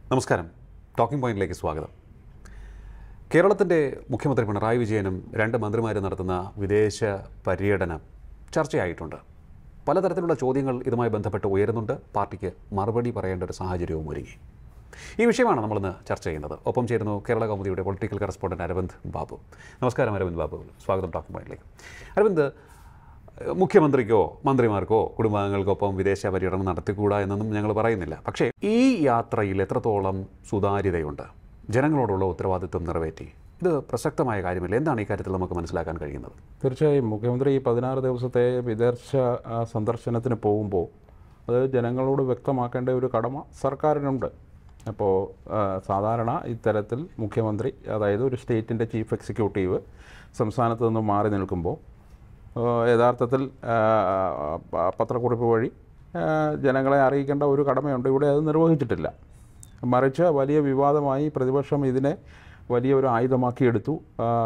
നമസ്കാരം. ടോക്കിംഗ് പോയിന്റിലേക്ക് സ്വാഗതം. കേരളത്തിൻ്റെ മുഖ്യമന്ത്രി പിണറായി വിജയനും രണ്ട് മന്ത്രിമാരും നടത്തുന്ന വിദേശ പര്യടനം ചർച്ചയായിട്ടുണ്ട്. പലതരത്തിലുള്ള ചോദ്യങ്ങൾ ഇതുമായി ബന്ധപ്പെട്ട് ഉയരുന്നുണ്ട്. പാർട്ടിക്ക് മറുപടി പറയേണ്ട ഒരു സാഹചര്യവും ഒരുങ്ങി. ഈ വിഷയമാണ് നമ്മളിന്ന് ചർച്ച ചെയ്യുന്നത്. ഒപ്പം ചേരുന്നു കേരള കൗമുദിയുടെ പൊളിറ്റിക്കൽ കറസ്പോണ്ടന്റ് അരവിന്ദ് ബാബു. നമസ്കാരം അരവിന്ദ് ബാബു, സ്വാഗതം ടോക്കിംഗ് പോയിന്റിലേക്ക്. അരവിന്ദ്, മുഖ്യമന്ത്രിക്കോ മന്ത്രിമാർക്കോ കുടുംബാംഗങ്ങൾക്കൊപ്പം വിദേശ പര്യടനം നടത്തിക്കൂടാ എന്നൊന്നും ഞങ്ങൾ പറയുന്നില്ല. പക്ഷേ ഈ യാത്രയിൽ എത്രത്തോളം സുതാര്യതയുണ്ട്, ജനങ്ങളോടുള്ള ഉത്തരവാദിത്വം നിറവേറ്റി, ഇത് പ്രസക്തമായ കാര്യമില്ല. എന്താണ് ഈ കാര്യത്തിൽ നമുക്ക് മനസ്സിലാക്കാൻ കഴിയുന്നത്? തീർച്ചയായും മുഖ്യമന്ത്രി ഈ 16 ദിവസത്തെ വിദേശ സന്ദർശനത്തിന് പോകുമ്പോൾ അത് ജനങ്ങളോട് വ്യക്തമാക്കേണ്ട ഒരു കടമ സർക്കാരിനുണ്ട്. അപ്പോൾ സാധാരണ ഇത്തരത്തിൽ മുഖ്യമന്ത്രി, അതായത് ഒരു സ്റ്റേറ്റിൻ്റെ ചീഫ് എക്സിക്യൂട്ടീവ് സംസ്ഥാനത്ത് നിന്നും മാറി നിൽക്കുമ്പോൾ യഥാർത്ഥത്തിൽ പത്രക്കുറിപ്പ് വഴി ജനങ്ങളെ അറിയിക്കേണ്ട ഒരു കടമയുണ്ട്. ഇവിടെ അത് നിർവഹിച്ചിട്ടില്ല. മറിച്ച് വലിയ വിവാദമായി പ്രതിപക്ഷം ഇതിനെ വലിയൊരു ആയുധമാക്കിയെടുത്തു.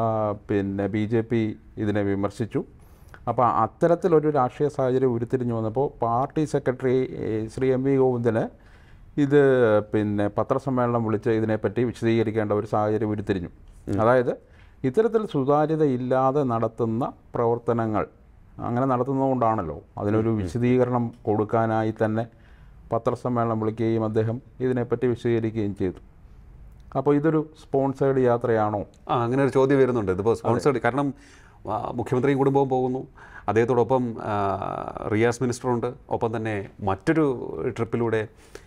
BJP ഇതിനെ വിമർശിച്ചു. അപ്പോൾ അത്തരത്തിലൊരു രാഷ്ട്രീയ സാഹചര്യം ഉരുത്തിരിഞ്ഞു വന്നപ്പോൾ party secretary Shri M V ഗോവിന്ദന് ഇത് പത്രസമ്മേളനം വിളിച്ച് ഇതിനെപ്പറ്റി വിശദീകരിക്കേണ്ട ഒരു സാഹചര്യം ഉരുത്തിരിഞ്ഞു. അതായത് ഇത്തരത്തിൽ സുതാര്യതയില്ലാതെ നടത്തുന്ന പ്രവർത്തനങ്ങൾ അങ്ങനെ നടത്തുന്നതുകൊണ്ടാണല്ലോ അതിനൊരു വിശദീകരണം കൊടുക്കാനായി തന്നെ പത്രസമ്മേളനം വിളിക്കുകയും അദ്ദേഹം ഇതിനെപ്പറ്റി വിശദീകരിക്കുകയും ചെയ്തു. അപ്പോൾ ഇതൊരു സ്പോൺസേഡ് യാത്രയാണോ? അങ്ങനെ ഒരു ചോദ്യം വരുന്നുണ്ട്. ഇതിപ്പോൾ സ്പോൺസേഡ്, കാരണം മുഖ്യമന്ത്രിയും കുടുംബവും പോകുന്നു, അദ്ദേഹത്തോടൊപ്പം റിയാസ് മിനിസ്റ്ററുണ്ട്, ഒപ്പം തന്നെ മറ്റൊരു ട്രിപ്പിലൂടെ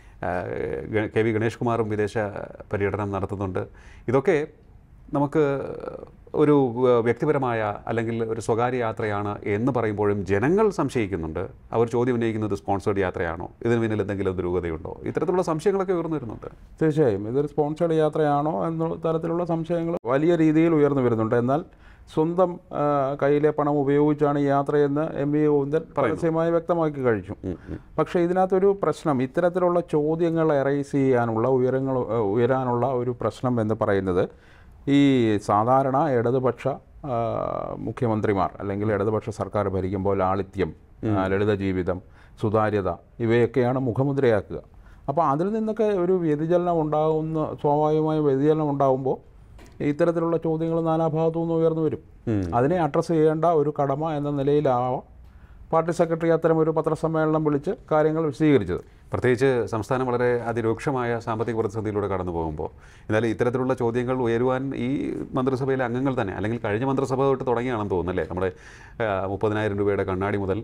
KV ഗണേഷ് കുമാറും വിദേശ പര്യടനം നടത്തുന്നുണ്ട്. ഇതൊക്കെ നമുക്ക് ഒരു വ്യക്തിപരമായ അല്ലെങ്കിൽ ഒരു സ്വകാര്യ യാത്രയാണ് എന്ന് പറയുമ്പോഴും ജനങ്ങൾ സംശയിക്കുന്നുണ്ട്. അവർ ചോദ്യം ഉന്നയിക്കുന്നത് സ്പോൺസേഡ് യാത്രയാണോ, ഇതിന് പിന്നിൽ എന്തെങ്കിലും ദുരൂഹതയുണ്ടോ, ഇത്തരത്തിലുള്ള സംശയങ്ങളൊക്കെ ഉയർന്നു വരുന്നുണ്ട്. തീർച്ചയായും ഇതൊരു സ്പോൺസേഡ് യാത്രയാണോ എന്ന തരത്തിലുള്ള സംശയങ്ങൾ വലിയ രീതിയിൽ ഉയർന്നു വരുന്നുണ്ട്. എന്നാൽ സ്വന്തം കയ്യിലെ പണം ഉപയോഗിച്ചാണ് ഈ യാത്രയെന്ന് എം വി ഗോവിന്ദൻ പരസ്യമായി വ്യക്തമാക്കി കഴിച്ചു. പക്ഷേ ഇതിനകത്തൊരു പ്രശ്നം, ഇത്തരത്തിലുള്ള ചോദ്യങ്ങൾ എറൈസ് ചെയ്യാനുള്ള ഉയരാനുള്ള ഒരു പ്രശ്നം എന്ന് പറയുന്നത്, ഈ സാധാരണ ഇടതുപക്ഷ മുഖ്യമന്ത്രിമാർ അല്ലെങ്കിൽ ഇടതുപക്ഷ സർക്കാർ ഭരിക്കുമ്പോൾ ലാളിത്യം, ലളിത ജീവിതം, സുതാര്യത ഇവയൊക്കെയാണ് മുഖമുദ്രയാക്കുക. അപ്പോൾ അതിൽ നിന്നൊക്കെ ഒരു വ്യതിചലനം ഉണ്ടാകുന്ന, സ്വാഭാവികമായ വ്യതിചലനം ഉണ്ടാകുമ്പോൾ ഇത്തരത്തിലുള്ള ചോദ്യങ്ങൾ നാനാഭാഗത്തു നിന്ന് ഉയർന്നു വരും. അതിനെ അഡ്രസ്സ് ചെയ്യേണ്ട ഒരു കടമ എന്ന നിലയിലാവാം പാർട്ടി സെക്രട്ടറി അത്തരം ഒരു പത്രസമ്മേളനം വിളിച്ച് കാര്യങ്ങൾ വിശദീകരിച്ചത്. പ്രത്യേകിച്ച് സംസ്ഥാനം വളരെ അതിരൂക്ഷമായ സാമ്പത്തിക പ്രതിസന്ധിയിലൂടെ കടന്നു പോകുമ്പോൾ എന്നാലും ഇത്തരത്തിലുള്ള ചോദ്യങ്ങൾ ഉയരുവാൻ ഈ മന്ത്രിസഭയിലെ അംഗങ്ങൾ തന്നെ, അല്ലെങ്കിൽ കഴിഞ്ഞ മന്ത്രിസഭ തൊട്ട് തുടങ്ങിയാണെന്ന് തോന്നുന്നല്ലേ, നമ്മുടെ 30,000 രൂപയുടെ കണ്ണാടി മുതൽ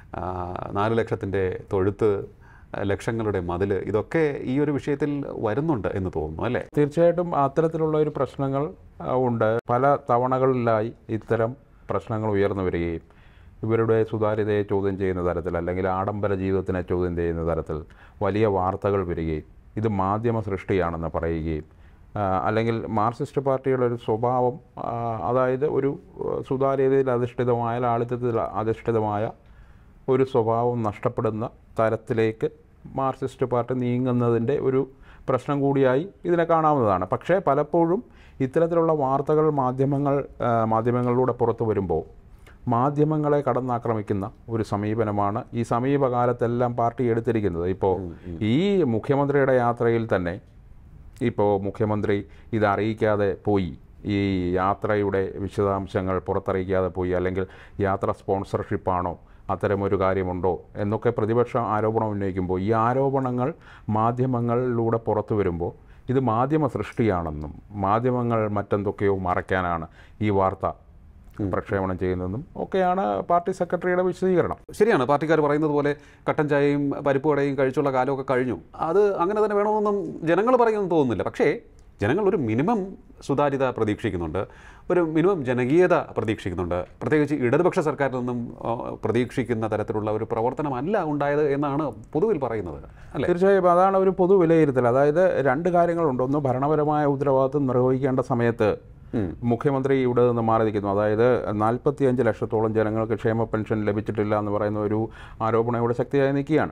4 ലക്ഷത്തിൻ്റെ തൊഴുത്ത്, ലക്ഷങ്ങളുടെ മതിൽ, ഇതൊക്കെ ഈ ഒരു വിഷയത്തിൽ വരുന്നുണ്ട് എന്ന് തോന്നുന്നു അല്ലേ? തീർച്ചയായിട്ടും അത്തരത്തിലുള്ള ഒരു പ്രശ്നങ്ങൾ ഉണ്ട്. പല തവണകളിലായി ഇത്തരം പ്രശ്നങ്ങൾ ഉയർന്നു വരികയും ഇവരുടെ സുതാര്യതയെ ചോദ്യം ചെയ്യുന്ന തരത്തിൽ, അല്ലെങ്കിൽ ആഡംബര ജീവിതത്തിനെ ചോദ്യം ചെയ്യുന്ന തരത്തിൽ വലിയ വാർത്തകൾ വരികയും ഇത് മാധ്യമ സൃഷ്ടിയാണെന്ന് പറയുകയും, അല്ലെങ്കിൽ മാർക്സിസ്റ്റ് പാർട്ടിയുടെ ഒരു സ്വഭാവം, അതായത് ഒരു സുതാര്യതയിൽ അധിഷ്ഠിതമായ, ലാളിത്യത്തിൽ അധിഷ്ഠിതമായ ഒരു സ്വഭാവം നഷ്ടപ്പെടുന്ന തരത്തിലേക്ക് മാർക്സിസ്റ്റ് പാർട്ടി നീങ്ങുന്നതിൻ്റെ ഒരു പ്രശ്നം കൂടിയായി ഇതിനെ കാണാവുന്നതാണ്. പക്ഷേ പലപ്പോഴും ഇത്തരത്തിലുള്ള വാർത്തകൾ മാധ്യമങ്ങളിലൂടെ പുറത്തു വരുമ്പോൾ മാധ്യമങ്ങളെ കടന്നാക്രമിക്കുന്ന ഒരു സമീപനമാണ് ഈ സമീപകാലത്തെല്ലാം പാർട്ടി എടുത്തിരിക്കുന്നത്. ഇപ്പോൾ ഈ മുഖ്യമന്ത്രിയുടെ യാത്രയിൽ തന്നെ ഇപ്പോൾ മുഖ്യമന്ത്രി ഇത് അറിയിക്കാതെ പോയി, ഈ യാത്രയുടെ വിശദാംശങ്ങൾ പുറത്തറിയിക്കാതെ പോയി, അല്ലെങ്കിൽ യാത്ര സ്പോൺസർഷിപ്പാണോ, അത്തരമൊരു കാര്യമുണ്ടോ എന്നൊക്കെ പ്രതിപക്ഷം ആരോപണം ഉന്നയിക്കുമ്പോൾ ഈ ആരോപണങ്ങൾ മാധ്യമങ്ങളിലൂടെ പുറത്തു വരുമ്പോൾ ഇത് മാധ്യമ സൃഷ്ടിയാണെന്നും മാധ്യമങ്ങൾ മറ്റെന്തൊക്കെയോ മറയ്ക്കാനാണ് ഈ വാർത്ത പ്രക്ഷേപണം ചെയ്യുന്നതെന്നും ഒക്കെയാണ് പാർട്ടി സെക്രട്ടറിയുടെ വിശദീകരണം. ശരിയാണ്, പാർട്ടിക്കാർ പറയുന്നത് പോലെ കട്ടൻ ചായയും പരിപ്പ് വടയും കഴിച്ചുള്ള കാലമൊക്കെ കഴിഞ്ഞു. അത് അങ്ങനെ തന്നെ വേണമെന്നൊന്നും ജനങ്ങൾ പറയുമെന്ന് തോന്നുന്നില്ല. പക്ഷേ ജനങ്ങൾ ഒരു മിനിമം സുതാര്യത പ്രതീക്ഷിക്കുന്നുണ്ട്, ഒരു മിനിമം ജനകീയത പ്രതീക്ഷിക്കുന്നുണ്ട്. പ്രത്യേകിച്ച് ഇടതുപക്ഷ സർക്കാരിൽ നിന്നും പ്രതീക്ഷിക്കുന്ന തരത്തിലുള്ള ഒരു പ്രവർത്തനമല്ല ഉണ്ടായത് എന്നാണ് പൊതുവിൽ പറയുന്നത് അല്ലേ? തീർച്ചയായും അതാണ് ഒരു പൊതു വിലയിരുത്തൽ. അതായത് രണ്ട് കാര്യങ്ങളുണ്ട്. ഒന്ന്, ഭരണപരമായ ഉത്തരവാദിത്വം നിർവഹിക്കേണ്ട സമയത്ത് മുഖ്യമന്ത്രി ഇവിടെ നിന്ന് മാറി നിൽക്കുന്നു. അതായത് 45 ലക്ഷത്തോളം ജനങ്ങൾക്ക് ക്ഷേമ പെൻഷൻ ലഭിച്ചിട്ടില്ല എന്ന് പറയുന്ന ഒരു ആരോപണം ഇവിടെ ശക്തിയായി നിൽക്കുകയാണ്.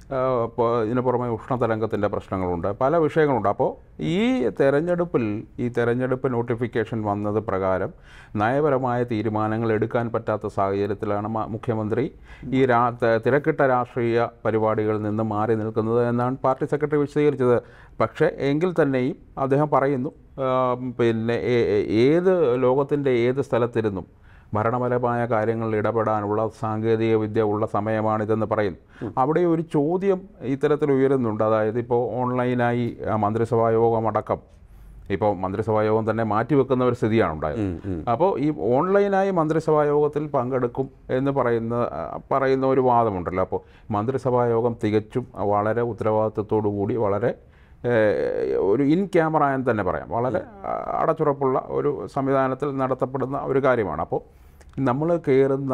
ഇതിന് പുറമെ ഉഷ്ണതരംഗത്തിൻ്റെ പ്രശ്നങ്ങളുണ്ട്, പല വിഷയങ്ങളുണ്ട്. അപ്പോൾ ഈ തെരഞ്ഞെടുപ്പ് നോട്ടിഫിക്കേഷൻ വന്നത് പ്രകാരം നയപരമായ തീരുമാനങ്ങൾ എടുക്കാൻ പറ്റാത്ത സാഹചര്യത്തിലാണ് മുഖ്യമന്ത്രി ഈ തിരക്കിട്ട രാഷ്ട്രീയ പരിപാടികളിൽ നിന്ന് മാറി നിൽക്കുന്നത് എന്നാണ് പാർട്ടി സെക്രട്ടറി വിശദീകരിച്ചത്. പക്ഷേ എങ്കിൽ തന്നെയും അദ്ദേഹം പറയുന്നു, പിന്നെ ലോകത്തിൻ്റെ ഏത് സ്ഥലത്തിരുന്നും ഭരണപരമായ കാര്യങ്ങളിൽ ഇടപെടാനുള്ള സാങ്കേതിക വിദ്യ ഉള്ള സമയമാണിതെന്ന് പറയുന്നു. അവിടെ ഒരു ചോദ്യം ഇത്തരത്തിൽ ഉയരുന്നുണ്ട്. അതായത് ഇപ്പോൾ ഓൺലൈനായി മന്ത്രിസഭാ യോഗം അടക്കം, ഇപ്പോൾ മന്ത്രിസഭാ യോഗം തന്നെ മാറ്റിവെക്കുന്ന ഒരു സ്ഥിതിയാണ് ഉണ്ടായത്. അപ്പോൾ ഈ ഓൺലൈനായി മന്ത്രിസഭാ യോഗത്തിൽ പങ്കെടുക്കും എന്ന് പറയുന്ന ഒരു വാദമുണ്ടല്ലോ. അപ്പോൾ മന്ത്രിസഭാ യോഗം തികച്ചും വളരെ ഉത്തരവാദിത്വത്തോടു കൂടി, വളരെ ഒരു ഇൻ ക്യാമറ എന്ന് തന്നെ പറയാം, വളരെ അടച്ചുറപ്പുള്ള ഒരു സംവിധാനത്തിൽ നടത്തപ്പെടുന്ന ഒരു കാര്യമാണ്. അപ്പോൾ നമ്മൾ കയറുന്ന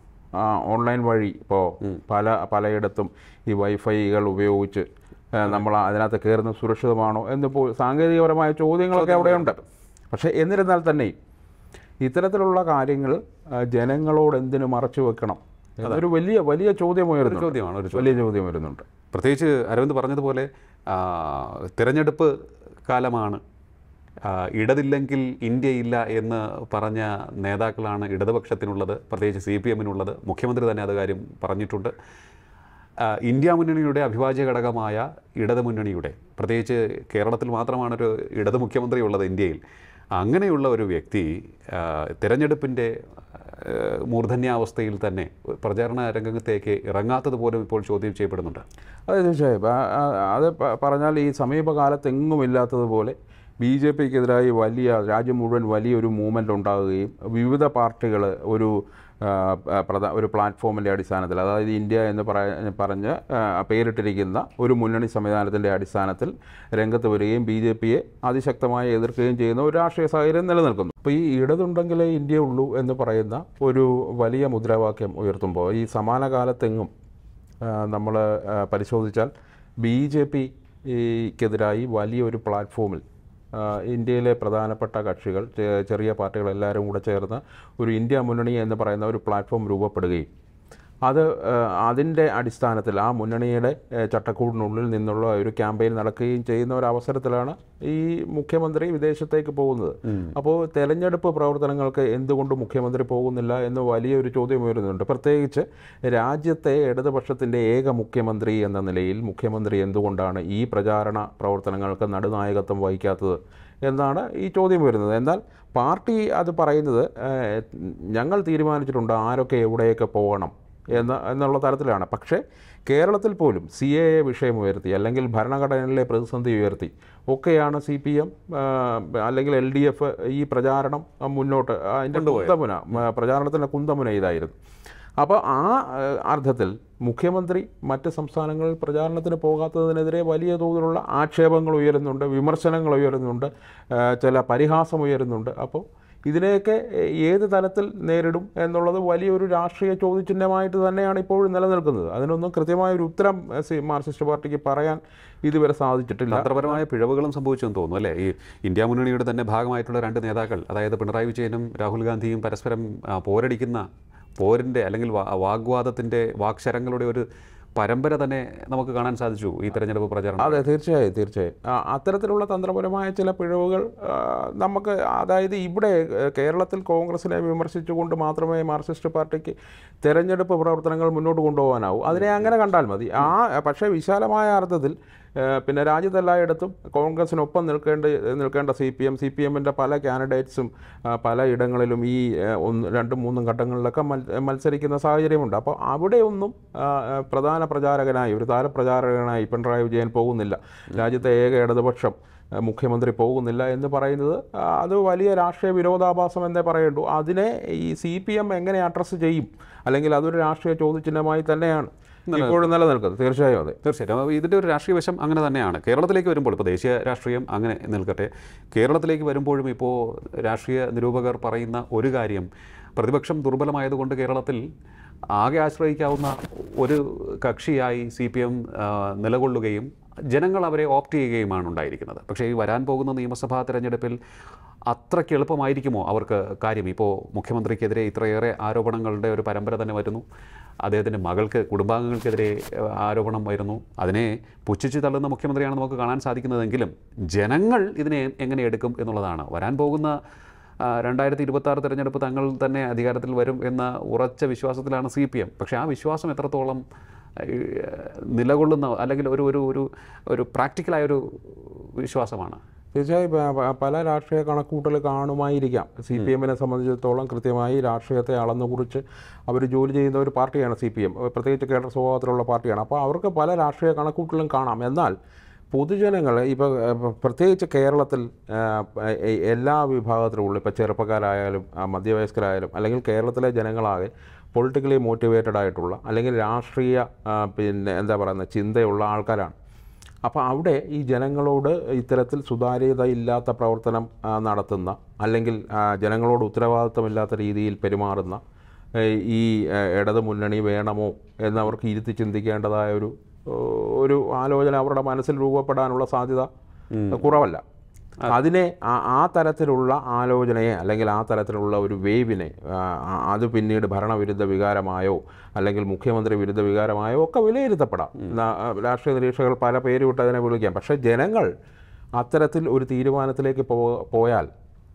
ഓൺലൈൻ വഴി ഇപ്പോൾ പലയിടത്തും ഈ വൈഫൈകൾ ഉപയോഗിച്ച് നമ്മൾ അതിനകത്ത് കയറുന്ന സുരക്ഷിതമാണോ എന്നിപ്പോൾ സാങ്കേതികപരമായ ചോദ്യങ്ങളൊക്കെ അവിടെയുണ്ട്. പക്ഷേ എന്നിരുന്നാൽ തന്നെ ഇത്തരത്തിലുള്ള കാര്യങ്ങൾ ജനങ്ങളോട് എന്തിനു മറച്ചു വെക്കണം എന്നൊരു വലിയ ചോദ്യം വരുന്നുണ്ട്. പ്രത്യേകിച്ച് അരവിന്ദ് പറഞ്ഞതുപോലെ തിരഞ്ഞെടുപ്പ് കാലമാണ്, ഇടതില്ലെങ്കിൽ ഇന്ത്യയില്ല എന്ന് പറഞ്ഞ നേതാക്കളാണ് ഇടതുപക്ഷത്തിനുള്ളത്, പ്രത്യേകിച്ച് CPM-നുള്ളത്. മുഖ്യമന്ത്രി തന്നെ അത് കാര്യം പറഞ്ഞിട്ടുണ്ട്. ഇന്ത്യ മുന്നണിയുടെ അവിഭാജ്യ ഘടകമായ ഇടത് മുന്നണിയുടെ, പ്രത്യേകിച്ച് കേരളത്തിൽ മാത്രമാണൊരു ഇടത് മുഖ്യമന്ത്രി ഉള്ളത് ഇന്ത്യയിൽ. അങ്ങനെയുള്ള ഒരു വ്യക്തി തിരഞ്ഞെടുപ്പിൻ്റെ മൂർധന്യാവസ്ഥയിൽ തന്നെ പ്രചാരണ രംഗത്തേക്ക് ഇറങ്ങാത്തത് പോലും ഇപ്പോൾ ചോദ്യം ചെയ്യപ്പെടുന്നുണ്ട്. അതെ, തീർച്ചയായും. അത് പറഞ്ഞാൽ ഈ സമീപകാലത്തെങ്ങുമില്ലാത്തതുപോലെ BJP-ക്കെതിരായി രാജ്യം മുഴുവൻ വലിയൊരു മൂവ്മെൻ്റ് ഉണ്ടാകുകയും വിവിധ പാർട്ടികൾ ഒരു പ്ലാറ്റ്ഫോമിൻ്റെ അടിസ്ഥാനത്തിൽ, അതായത് ഇന്ത്യ എന്ന് പറഞ്ഞ് പേരിട്ടിരിക്കുന്ന ഒരു മുന്നണി സംവിധാനത്തിൻ്റെ അടിസ്ഥാനത്തിൽ രംഗത്ത് വരികയും BJP-യെ അതിശക്തമായി എതിർക്കുകയും ചെയ്യുന്ന ഒരു രാഷ്ട്രീയ സാഹചര്യം നിലനിൽക്കുന്നു. അപ്പോൾ ഈ ഇടതുണ്ടെങ്കിലേ ഇന്ത്യ ഉള്ളൂ എന്ന് പറയുന്ന ഒരു വലിയ മുദ്രാവാക്യം ഉയർത്തുമ്പോൾ ഈ സമാന കാലത്തെങ്ങും നമ്മൾ പരിശോധിച്ചാൽ BJP-ക്കെതിരായി വലിയൊരു പ്ലാറ്റ്ഫോമിൽ ഇന്ത്യയിലെ പ്രധാനപ്പെട്ട കക്ഷികൾ, ചെറിയ പാർട്ടികളെല്ലാവരും കൂടെ ചേർന്ന് ഒരു ഇന്ത്യ മുന്നണി എന്ന് പറയുന്ന ഒരു പ്ലാറ്റ്ഫോം രൂപപ്പെടുകയും അതിൻ്റെ അടിസ്ഥാനത്തിൽ ആ മുന്നണിയുടെ ചട്ടക്കൂടിനുള്ളിൽ നിന്നുള്ള ഒരു ക്യാമ്പയിൻ നടക്കുകയും ചെയ്യുന്ന ഒരു അവസരത്തിലാണ് ഈ മുഖ്യമന്ത്രി വിദേശത്തേക്ക് പോകുന്നത്. അപ്പോൾ തെരഞ്ഞെടുപ്പ് പ്രവർത്തനങ്ങൾക്ക് എന്തുകൊണ്ട് മുഖ്യമന്ത്രി പോകുന്നില്ല എന്ന് വലിയൊരു ചോദ്യം ഉയരുന്നുണ്ട്. പ്രത്യേകിച്ച് രാജ്യത്തെ ഇടതുപക്ഷത്തിൻ്റെ ഏക മുഖ്യമന്ത്രി എന്ന നിലയിൽ മുഖ്യമന്ത്രി എന്തുകൊണ്ടാണ് ഈ പ്രചാരണ പ്രവർത്തനങ്ങൾക്ക് നടുനായകത്വം വഹിക്കാത്തത് എന്നാണ് ഈ ചോദ്യം വരുന്നത്. എന്നാൽ പാർട്ടി അത് പറയുന്നത് ഞങ്ങൾ തീരുമാനിച്ചിട്ടുണ്ട് ആരൊക്കെ എവിടെയൊക്കെ പോകണം എന്നുള്ള തരത്തിലാണ്. പക്ഷേ കേരളത്തിൽ പോലും CAA വിഷയം ഉയർത്തി, അല്ലെങ്കിൽ ഭരണഘടനയിലെ പ്രതിസന്ധി ഉയർത്തി ഒക്കെയാണ് CPM അല്ലെങ്കിൽ LDF ഈ പ്രചാരണം മുന്നോട്ട്, അതിൻ്റെ പ്രചാരണത്തിൻ്റെ കുന്തമുന ഇതായിരുന്നു. അപ്പോൾ ആ അർത്ഥത്തിൽ മുഖ്യമന്ത്രി മറ്റ് സംസ്ഥാനങ്ങളിൽ പ്രചാരണത്തിന് പോകാത്തതിനെതിരെ വലിയ തോതിലുള്ള ആക്ഷേപങ്ങൾ ഉയരുന്നുണ്ട്, വിമർശനങ്ങൾ ഉയരുന്നുണ്ട്, ചില പരിഹാസം ഉയരുന്നുണ്ട്. അപ്പോൾ ഇതിനെയൊക്കെ ഏത് തലത്തിൽ നേരിടും എന്നുള്ളത് വലിയൊരു രാഷ്ട്രീയ ചോദ്യചിഹ്നമായിട്ട് തന്നെയാണ് ഇപ്പോഴും നിലനിൽക്കുന്നത്. അതിനൊന്നും കൃത്യമായൊരു ഉത്തരം മാർക്സിസ്റ്റ് പാർട്ടിക്ക് പറയാൻ ഇതുവരെ സാധിച്ചിട്ടില്ല. തന്ത്രപരമായ പിഴവുകളും സംഭവിച്ചെന്ന് തോന്നുന്നു അല്ലേ? ഈ ഇന്ത്യ മുന്നണിയുടെ തന്നെ ഭാഗമായിട്ടുള്ള രണ്ട് നേതാക്കൾ, അതായത് പിണറായി വിജയനും രാഹുൽ ഗാന്ധിയും പരസ്പരം പോരിൻ്റെ അല്ലെങ്കിൽ വാഗ്വാദത്തിൻ്റെ വാക്ശരങ്ങളുടെ ഒരു പരമ്പര തന്നെ നമുക്ക് കാണാൻ സാധിച്ചു ഈ തെരഞ്ഞെടുപ്പ് പ്രചാരണം. അതെ, തീർച്ചയായും. അത്തരത്തിലുള്ള തന്ത്രപരമായ ചില പിഴവുകൾ നമുക്ക്, അതായത് ഇവിടെ കേരളത്തിൽ കോൺഗ്രസിനെ വിമർശിച്ചുകൊണ്ട് മാത്രമേ മാർക്സിസ്റ്റ് പാർട്ടിക്ക് തെരഞ്ഞെടുപ്പ് പ്രവർത്തനങ്ങൾ മുന്നോട്ട് കൊണ്ടുപോകാനാവൂ. അതിനെ അങ്ങനെ കണ്ടാൽ മതി. പക്ഷേ വിശാലമായ അർത്ഥത്തിൽ പിന്നെ രാജ്യത്തെല്ലായിടത്തും കോൺഗ്രസിനൊപ്പം നിൽക്കേണ്ട CPM-ൻ്റെ പല കാൻഡിഡേറ്റ്സും പല ഇടങ്ങളിലും ഈ 2-3 ഘട്ടങ്ങളിലൊക്കെ മത്സരിക്കുന്ന സാഹചര്യമുണ്ട്. അപ്പോൾ അവിടെയൊന്നും പ്രധാന പ്രചാരകനായി, ഒരു താരപ്രചാരകനായി പിണറായി വിജയൻ പോകുന്നില്ല, രാജ്യത്തെ ഏക ഇടതുപക്ഷം മുഖ്യമന്ത്രി പോകുന്നില്ല എന്ന് പറയുന്നത് അത് വലിയ രാഷ്ട്രീയ വിരോധാഭാസം എന്നേ പറയേണ്ടൂ. അതിനെ ഈ CPM എങ്ങനെ അഡ്രസ്സ് ചെയ്യും, അല്ലെങ്കിൽ അതൊരു രാഷ്ട്രീയ ചോദ്യചിഹ്നമായി തന്നെയാണ് ഇപ്പോഴും നിലനിൽക്കുന്നത്. തീർച്ചയായും. അതെ, തീർച്ചയായിട്ടും. ഇതിൻ്റെ ഒരു രാഷ്ട്രീയ വശം അങ്ങനെ തന്നെയാണ്. കേരളത്തിലേക്ക് വരുമ്പോൾ, ഇപ്പോൾ ദേശീയ രാഷ്ട്രീയം അങ്ങനെ നിൽക്കട്ടെ, കേരളത്തിലേക്ക് വരുമ്പോഴും ഇപ്പോൾ രാഷ്ട്രീയ നിരൂപകർ പറയുന്ന ഒരു കാര്യം, പ്രതിപക്ഷം ദുർബലമായതുകൊണ്ട് കേരളത്തിൽ ആകെ ആശ്രയിക്കാവുന്ന ഒരു കക്ഷിയായി CPM നിലകൊള്ളുകയും ജനങ്ങൾ അവരെ ഓപ്റ്റ് ചെയ്യുകയുമാണ് ഉണ്ടായിരിക്കുന്നത്. പക്ഷേ ഈ വരാൻ പോകുന്ന നിയമസഭാ തെരഞ്ഞെടുപ്പിൽ അത്രയ്ക്ക് എളുപ്പമായിരിക്കുമോ അവർക്ക് കാര്യം? ഇപ്പോൾ മുഖ്യമന്ത്രിക്കെതിരെ ഇത്രയേറെ ആരോപണങ്ങളുടെ ഒരു പരമ്പര തന്നെ വരുന്നു. അദ്ദേഹത്തിൻ്റെ മകൾക്ക്, കുടുംബാംഗങ്ങൾക്കെതിരെ ആരോപണം വരുന്നു. അതിനെ പുച്ഛിച്ച് തള്ളുന്ന മുഖ്യമന്ത്രിയാണ് നമുക്ക് കാണാൻ സാധിക്കുന്നതെങ്കിലും ജനങ്ങൾ ഇതിനെ എങ്ങനെ എടുക്കും എന്നുള്ളതാണ്. വരാൻ പോകുന്ന 2026 തെരഞ്ഞെടുപ്പ് തങ്ങൾ തന്നെ അധികാരത്തിൽ വരും എന്ന ഉറച്ച വിശ്വാസത്തിലാണ് CPM. പക്ഷേ ആ വിശ്വാസം എത്രത്തോളം നിലകൊള്ളുന്ന, അല്ലെങ്കിൽ ഒരു ഒരു ഒരു ഒരു പ്രാക്ടിക്കലായൊരു വിശ്വാസമാണ്? തീർച്ചയായും പല രാഷ്ട്രീയ കണക്കൂട്ടൽ കാണുമായിരിക്കാം. CPM-നെ സംബന്ധിച്ചിടത്തോളം കൃത്യമായി രാഷ്ട്രീയത്തെ അളന്നുകുറിച്ച് അവർ ജോലി ചെയ്യുന്ന ഒരു പാർട്ടിയാണ് CPM. പ്രത്യേകിച്ച് കേഡർ സ്വഭാവത്തിലുള്ള പാർട്ടിയാണ്. അപ്പോൾ അവർക്ക് പല രാഷ്ട്രീയ കണക്കൂട്ടലും കാണാം. എന്നാൽ പൊതുജനങ്ങൾ ഇപ്പോൾ പ്രത്യേകിച്ച് കേരളത്തിൽ എല്ലാ വിഭാഗത്തിലുള്ള, ഇപ്പോൾ ചെറുപ്പക്കാരായാലും മധ്യവയസ്കരായാലും, അല്ലെങ്കിൽ കേരളത്തിലെ ജനങ്ങളാകെ പൊളിറ്റിക്കലി മോട്ടിവേറ്റഡ് ആയിട്ടുള്ള, അല്ലെങ്കിൽ രാഷ്ട്രീയ എന്താ പറയുന്നത് ചിന്തയുള്ള ആൾക്കാരാണ്. അപ്പോൾ അവിടെ ഈ ജനങ്ങളോട് ഇത്തരത്തിൽ സുതാര്യതയില്ലാത്ത പ്രവർത്തനം നടത്തുന്ന, അല്ലെങ്കിൽ ജനങ്ങളോട് ഉത്തരവാദിത്തമില്ലാത്ത രീതിയിൽ പെരുമാറുന്ന ഈ ഇടതു മുന്നണി വേണമോ എന്നവർക്ക് ഇരുത്തി ചിന്തിക്കേണ്ടതായ ഒരു ആലോചന അവരുടെ മനസ്സിൽ രൂപപ്പെടാനുള്ള സാധ്യത കുറവല്ല. അതിനെ ആ തരത്തിലുള്ള ആലോചനയെ, അല്ലെങ്കിൽ ആ തരത്തിലുള്ള ഒരു വേവിനെ അത് പിന്നീട് ഭരണവിരുദ്ധ വികാരമായോ അല്ലെങ്കിൽ മുഖ്യമന്ത്രി വിരുദ്ധ വികാരമായോ ഒക്കെ വിലയിരുത്തപ്പെടാം. രാഷ്ട്രീയ നിരീക്ഷകർ പല പേരുവിട്ട് അതിനെ വിളിക്കാം. പക്ഷേ ജനങ്ങൾ അത്തരത്തിൽ ഒരു തീരുമാനത്തിലേക്ക് പോയാൽ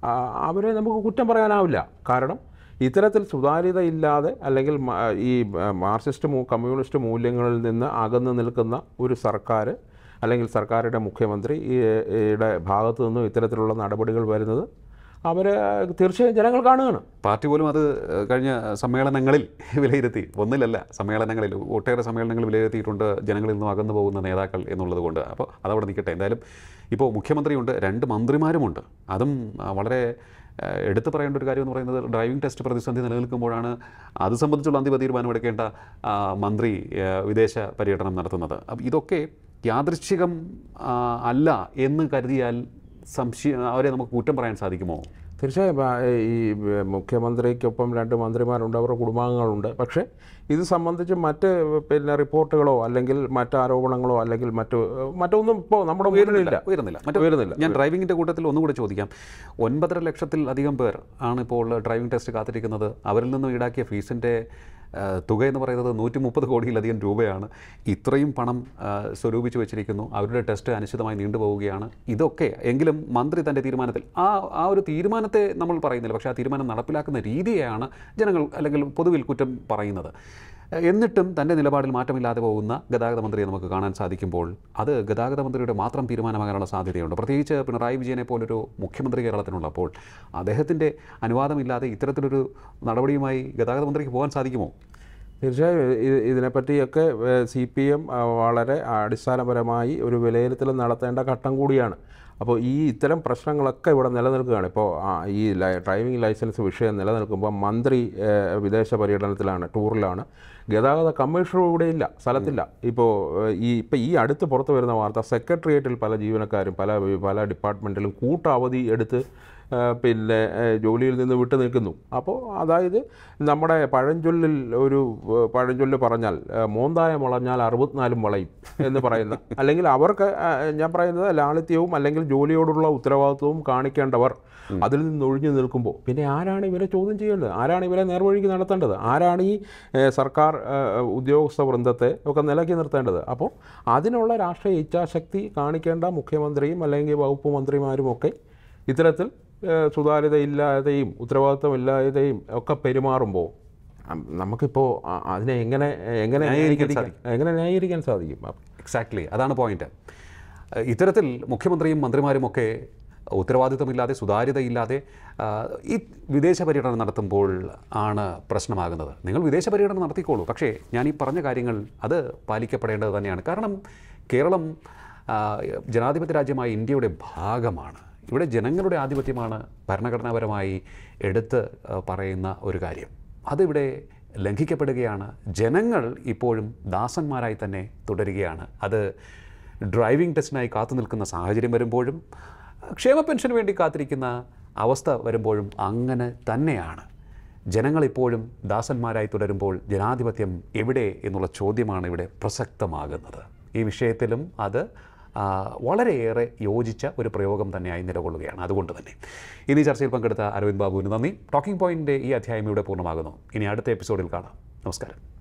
അവരെ നമുക്ക് കുറ്റം പറയാനാവില്ല. കാരണം ഇത്തരത്തിൽ സുതാര്യതയില്ലാതെ, അല്ലെങ്കിൽ ഈ മാർക്സിസ്റ്റ് കമ്മ്യൂണിസ്റ്റ് മൂല്യങ്ങളിൽ നിന്ന് അകന്നു നിൽക്കുന്ന ഒരു സർക്കാർ, അല്ലെങ്കിൽ സർക്കാരുടെ മുഖ്യമന്ത്രിയുടെ ഭാഗത്തു നിന്നും ഇത്തരത്തിലുള്ള നടപടികൾ വരുന്നത് അവർ തീർച്ചയായും ജനങ്ങൾ കാണുകയാണ്. പാർട്ടി പോലും അത് കഴിഞ്ഞ സമ്മേളനങ്ങളിൽ വിലയിരുത്തി, ഒന്നിലല്ല സമ്മേളനങ്ങളിൽ, ഒട്ടേറെ സമ്മേളനങ്ങൾ വിലയിരുത്തിയിട്ടുണ്ട് ജനങ്ങളിൽ നിന്നും അകന്നു പോകുന്ന നേതാക്കൾ എന്നുള്ളത് കൊണ്ട്. അപ്പോൾ അതവിടെ നിൽക്കട്ടെ. എന്തായാലും ഇപ്പോൾ മുഖ്യമന്ത്രിയുണ്ട്, 2 മന്ത്രിമാരുമുണ്ട്. അതും വളരെ എടുത്തു പറയേണ്ട ഒരു കാര്യം എന്ന് പറയുന്നത്, ഡ്രൈവിംഗ് ടെസ്റ്റ് പ്രതിസന്ധി നിലനിൽക്കുമ്പോഴാണ് അത് സംബന്ധിച്ചുള്ള അന്തിമ തീരുമാനമെടുക്കേണ്ട മന്ത്രി വിദേശ പര്യടനം നടത്തുന്നത്. അപ്പം ഇതൊക്കെ യാദൃശ്ചികം അല്ല എന്ന് കരുതിയാൽ അവരെ നമുക്ക് കുറ്റം പറയാൻ സാധിക്കുമോ? തീർച്ചയായും ഈ മുഖ്യമന്ത്രിക്കൊപ്പം 2 മന്ത്രിമാരുണ്ട്, അവരുടെ കുടുംബാംഗങ്ങളുണ്ട്. പക്ഷേ ഇത് സംബന്ധിച്ച് മറ്റ് റിപ്പോർട്ടുകളോ അല്ലെങ്കിൽ മറ്റ് ആരോപണങ്ങളോ അല്ലെങ്കിൽ മറ്റൊന്നും ഇപ്പോൾ നമ്മുടെ ഉയരുന്നില്ല. ഞാൻ ഡ്രൈവിങ്ങിൻ്റെ കൂട്ടത്തിൽ ഒന്നുകൂടി ചോദിക്കാം. 9.5 ലക്ഷത്തിലധികം പേർ ആണ് ഇപ്പോൾ ഡ്രൈവിംഗ് ടെസ്റ്റ് കാത്തിരിക്കുന്നത്. അവരിൽ നിന്നും ഈടാക്കിയ ഫീസിൻ്റെ തുക എന്ന് പറയുന്നത് 130 കോടിയിലധികം രൂപയാണ്. ഇത്രയും പണം സ്വരൂപിച്ച് വെച്ചിരിക്കുന്നു. അവരുടെ ടെസ്റ്റ് അനിശ്ചിതമായി നീണ്ടുപോവുകയാണ്. ഇതൊക്കെ എങ്കിലും മന്ത്രി തൻ്റെ തീരുമാനത്തിൽ ആ ഒരു തീരുമാനത്തെ നമ്മൾ പറയുന്നില്ല, പക്ഷേ ആ തീരുമാനം നടപ്പിലാക്കുന്ന രീതിയെയാണ് ജനങ്ങൾ അല്ലെങ്കിൽ പൊതുവിൽ കുറ്റം പറയുന്നത്. എന്നിട്ടും തൻ്റെ നിലപാടിൽ മാറ്റമില്ലാതെ പോകുന്ന ഗതാഗത മന്ത്രിയെ നമുക്ക് കാണാൻ സാധിക്കുമ്പോൾ അത് ഗതാഗത മന്ത്രിയുടെ മാത്രം തീരുമാനമാകാനുള്ള സാധ്യതയുണ്ട്. പ്രത്യേകിച്ച് പിണറായി വിജയനെ പോലൊരു മുഖ്യമന്ത്രി കേരളത്തിനുള്ളപ്പോൾ അദ്ദേഹത്തിൻ്റെ അനുവാദമില്ലാതെ ഇത്തരത്തിലൊരു നടപടിയുമായി ഗതാഗത മന്ത്രിക്ക് പോകാൻ സാധിക്കുമോ? തീർച്ചയായും ഇതിനെപ്പറ്റിയൊക്കെ CPM വളരെ അടിസ്ഥാനപരമായി ഒരു വിലയിരുത്തൽ നടത്തേണ്ട ഘട്ടം കൂടിയാണ്. അപ്പോൾ ഇത്തരം പ്രശ്നങ്ങളൊക്കെ ഇവിടെ നിലനിൽക്കുകയാണ്. ഇപ്പോൾ ഈ ഡ്രൈവിംഗ് ലൈസൻസ് വിഷയം നിലനിൽക്കുമ്പോൾ മന്ത്രി വിദേശ പര്യടനത്തിലാണ്, ടൂറിലാണ്. ഗതാഗത കമ്മീഷണർ ഇവിടെ ഇല്ല, സ്ഥലത്തില്ല. ഇപ്പോൾ ഈ അടുത്ത് പുറത്തു വരുന്ന വാർത്ത, സെക്രട്ടേറിയറ്റിൽ പല ജീവനക്കാരും പല ഡിപ്പാർട്ട്മെൻറ്റിലും കൂട്ടവധി എടുത്ത് ജോലിയിൽ നിന്ന് വിട്ടു നിൽക്കുന്നു. അപ്പോൾ അതായത് നമ്മുടെ പഴഞ്ചൊല്ല് പറഞ്ഞാൽ മോന്തായം വളഞ്ഞാൽ 64 വളയും എന്ന് പറയുന്ന, അല്ലെങ്കിൽ അവർക്ക് ഞാൻ പറയുന്നത് ലാളിത്യവും അല്ലെങ്കിൽ ജോലിയോടുള്ള ഉത്തരവാദിത്വവും കാണിക്കേണ്ടവർ അതിൽ നിന്ന് ഒഴിഞ്ഞു നിൽക്കുമ്പോൾ പിന്നെ ആരാണ് ഇവരെ ചോദ്യം ചെയ്യേണ്ടത്? ആരാണ് ഇവരെ നേർവഴിക്ക് നടത്തേണ്ടത്? ആരാണ് ഈ സർക്കാർ ഉദ്യോഗസ്ഥ വൃന്ദത്തെ ഒക്കെ നിലയ്ക്ക് നിർത്തേണ്ടത്? അപ്പോൾ അതിനുള്ള രാഷ്ട്രീയ ഇച്ഛാശക്തി കാണിക്കേണ്ട മുഖ്യമന്ത്രിയും അല്ലെങ്കിൽ വകുപ്പ് മന്ത്രിമാരുമൊക്കെ ഇത്തരത്തിൽ സുതാര്യതയില്ലാതെയും ഉത്തരവാദിത്തമില്ലാതെയും ഒക്കെ പെരുമാറുമ്പോൾ നമുക്കിപ്പോൾ അതിനെ എങ്ങനെ ന്യായീകരിക്കാൻ സാധിക്കും? എക്സാക്ട്ലി, അതാണ് പോയിന്റ്. ഇത്തരത്തിൽ മുഖ്യമന്ത്രിയും മന്ത്രിമാരുമൊക്കെ ഉത്തരവാദിത്തമില്ലാതെ, സുതാര്യതയില്ലാതെ ഈ വിദേശ പര്യടനം നടത്തുമ്പോൾ ആണ് പ്രശ്നമാകുന്നത്. നിങ്ങൾ വിദേശ പര്യടനം നടത്തിക്കോളൂ, പക്ഷേ ഞാൻ ഈ പറഞ്ഞ കാര്യങ്ങൾ അത് പാലിക്കപ്പെടേണ്ടത് തന്നെയാണ്. കാരണം കേരളം ജനാധിപത്യ രാജ്യമായ ഇന്ത്യയുടെ ഭാഗമാണ്. ഇവിടെ ജനങ്ങളുടെ ആധിപത്യമാണ് ഭരണഘടനാപരമായി എടുത്ത് പറയുന്ന ഒരു കാര്യം. അതിവിടെ ലംഘിക്കപ്പെടുകയാണ്. ജനങ്ങൾ ഇപ്പോഴും ദാസന്മാരായി തന്നെ തുടരുകയാണ്. അത് ഡ്രൈവിംഗ് ടെസ്റ്റിനായി കാത്തു നിൽക്കുന്ന സാഹചര്യം വരുമ്പോഴും ക്ഷേമ പെൻഷന് വേണ്ടി കാത്തിരിക്കുന്ന അവസ്ഥ വരുമ്പോഴും അങ്ങനെ തന്നെയാണ്. ജനങ്ങളിപ്പോഴും ദാസന്മാരായി തുടരുമ്പോൾ ജനാധിപത്യം എവിടെ എന്നുള്ള ചോദ്യമാണ് ഇവിടെ പ്രസക്തമാകുന്നത്. ഈ വിഷയത്തിലും അത് വളരെയേറെ യോജിച്ച ഒരു പ്രയോഗം തന്നെയായി നിലകൊള്ളുകയാണ്. അതുകൊണ്ട് തന്നെ ഇനി ചർച്ചയിൽ പങ്കെടുത്ത അരവിന്ദ് ബാബുവിന് നന്ദി. ടോക്കിംഗ് പോയിൻ്റിൻ്റെ ഈ അധ്യായം ഇവിടെ പൂർണ്ണമാകുന്നു. ഇനി അടുത്ത എപ്പിസോഡിൽ കാണാം. നമസ്കാരം.